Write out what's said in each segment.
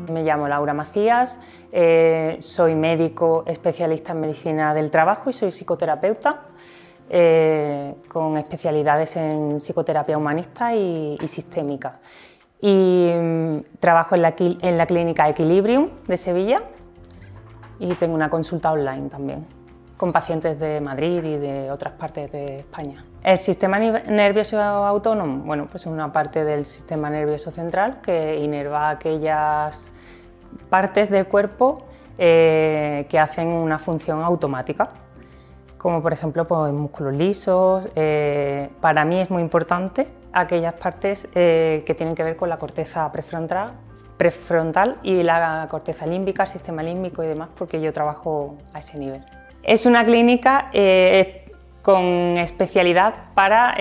Me llamo Laura Macías, soy médico especialista en medicina del trabajo y soy psicoterapeuta con especialidades en psicoterapia humanista y sistémica. Y trabajo en la clínica Equilibrium de Sevilla y tengo una consulta online también con pacientes de Madrid y de otras partes de España. El sistema nervioso autónomo, bueno, pues es una parte del sistema nervioso central que inerva aquellas partes del cuerpo que hacen una función automática, como por ejemplo pues, músculos lisos. Para mí es muy importante aquellas partes que tienen que ver con la corteza prefrontal y la corteza límbica, el sistema límbico y demás, porque yo trabajo a ese nivel. Es una clínica con especialidad para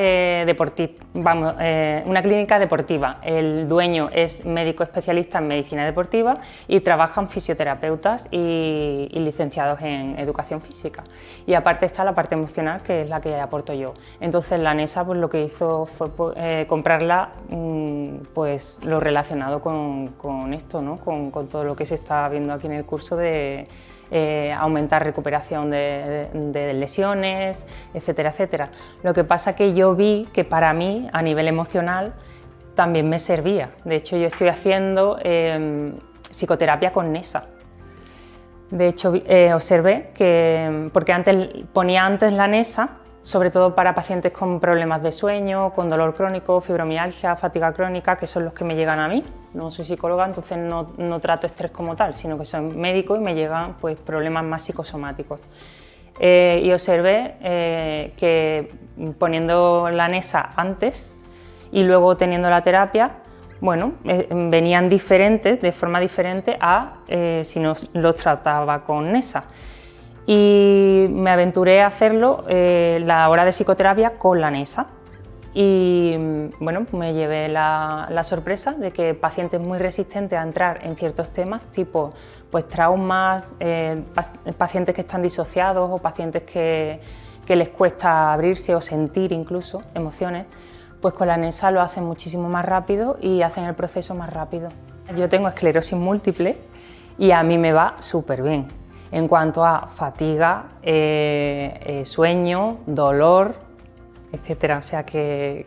una clínica deportiva. El dueño es médico especialista en medicina deportiva y trabajan fisioterapeutas y licenciados en educación física. Y aparte está la parte emocional, que es la que aporto yo. Entonces la NESA pues, lo que hizo fue comprarla pues, lo relacionado con esto, ¿no? con todo lo que se está viendo aquí en el curso de aumentar recuperación de lesiones, etcétera, etcétera. Lo que pasa que yo vi que para mí, a nivel emocional, también me servía. De hecho, yo estoy haciendo psicoterapia con NESA. De hecho, observé que, porque ponía antes la NESA, sobre todo para pacientes con problemas de sueño, con dolor crónico, fibromialgia, fatiga crónica, que son los que me llegan a mí. No soy psicóloga, entonces no trato estrés como tal, sino que soy médico y me llegan pues, problemas más psicosomáticos. Y observé que poniendo la NESA antes y luego teniendo la terapia, bueno, venían diferentes, de forma diferente a si no los trataba con NESA. Y me aventuré a hacerlo la hora de psicoterapia con la NESA. Y bueno, me llevé la sorpresa de que pacientes muy resistentes a entrar en ciertos temas, tipo pues, traumas, pacientes que están disociados o pacientes que les cuesta abrirse o sentir incluso emociones, pues con la NESA lo hacen muchísimo más rápido y hacen el proceso más rápido. Yo tengo esclerosis múltiple y a mí me va súper bien en cuanto a fatiga, sueño, dolor, etcétera. O sea que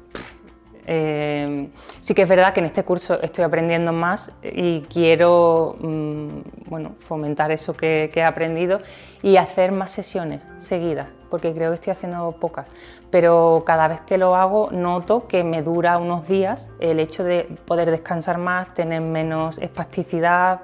sí que es verdad que en este curso estoy aprendiendo más y quiero bueno, fomentar eso que he aprendido y hacer más sesiones seguidas, porque creo que estoy haciendo pocas, pero cada vez que lo hago noto que me dura unos días el hecho de poder descansar más, tener menos espasticidad,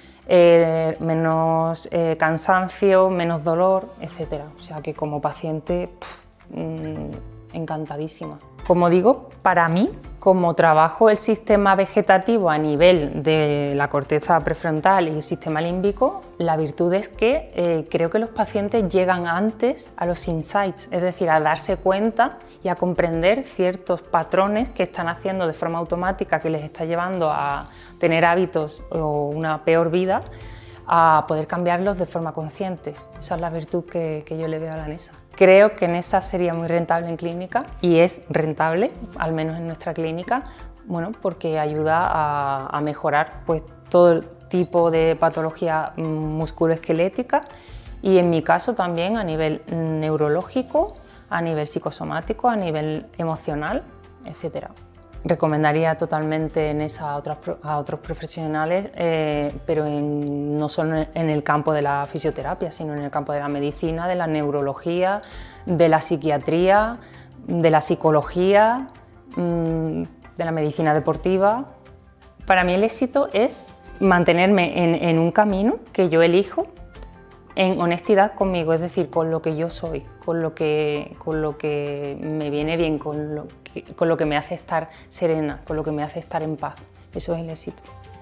menos cansancio, menos dolor, etcétera. O sea que como paciente encantadísima. Como digo, para mí, como trabajo el sistema vegetativo a nivel de la corteza prefrontal y el sistema límbico, la virtud es que creo que los pacientes llegan antes a los insights, es decir, a darse cuenta y a comprender ciertos patrones que están haciendo de forma automática que les está llevando a tener hábitos o una peor vida, a poder cambiarlos de forma consciente. Esa es la virtud que yo le veo a la NESA. Creo que NESA sería muy rentable en clínica y es rentable, al menos en nuestra clínica, bueno, porque ayuda a mejorar pues, todo tipo de patología musculoesquelética y en mi caso también a nivel neurológico, a nivel psicosomático, a nivel emocional, etc. Recomendaría totalmente NESA a otros profesionales, pero no solo en el campo de la fisioterapia, sino en el campo de la medicina, de la neurología, de la psiquiatría, de la psicología, de la medicina deportiva. Para mí el éxito es mantenerme en un camino que yo elijo en honestidad conmigo, es decir, con lo que yo soy, con lo que me viene bien, con lo que me hace estar serena, con lo que me hace estar en paz. Eso es el éxito.